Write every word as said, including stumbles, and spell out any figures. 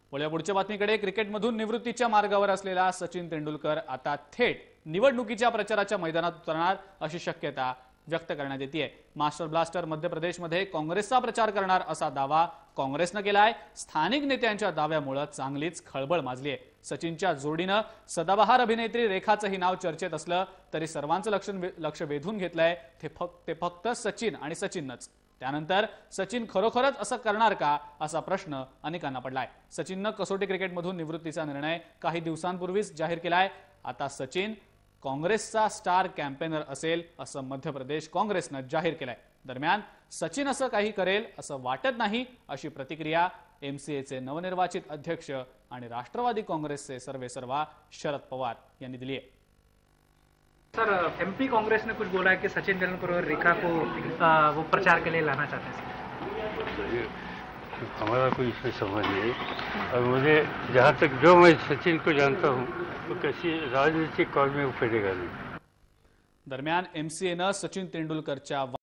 वळूया पुढच्या बातमीकडे। क्रिकेटमधून निवृत्तीच्या मार्गावर असलेला सचिन तेंडुलकर आता थेट निवडणुकीच्या प्रचाराच्या मैदानात उतरणार अशी शक्यता व्यक्त करण्यात येते। मास्टर ब्लास्टर मध्य प्रदेशमध्ये काँग्रेसचा प्रचार करणार असा दावा काँग्रेसने केलाय। स्थानिक नेत्यांच्या दाव्यामुळे चांगलीच खळबळ माजली आहे। सचिनच्या जोडीने सदाबहार अभिनेत्री रेखाचंही नाव चर्चेत असलं तरी सर्वांचं लक्ष लक्ष वेधून घेतलंय ते फक्त ते फक्त सचिन आणि सचिनच। त्यानंतर सचिन खरोखरच असं करणार का असा प्रश्न अनेकांना पडलाय। सचिनने कसोटी क्रिकेटमधून निवृत्तीचा निर्णय काही दिवसांपूर्वीच जाहीर केलाय। आता सचिन काँग्रेसचा स्टार कॅम्पेनर असेल असं मध्य प्रदेश काँग्रेसने जाहीर केलंय। दरम्यान सचिन असं काही करेल असं वाटत नाही अशी प्रतिक्रिया एमसीएचे नवनिर्वाचित अध्यक्ष आणि राष्ट्रवादी काँग्रेसचे सर्वेसर्वा शरद पवार यांनी दिली आहे। सर, एमपी कांग्रेस ने कुछ बोला है कि सचिन तेंदुलकर और रेखा को आ, वो प्रचार के लिए लाना चाहते हैं। हमारा कोई इसमें समझ नहीं है। और मुझे जहाँ तक जो मैं सचिन को जानता हूँ तो किसी राजनीतिक कॉल में वो करेगा नहीं। दरम्यान एमसीएने सचिन तेंडुलकरच्या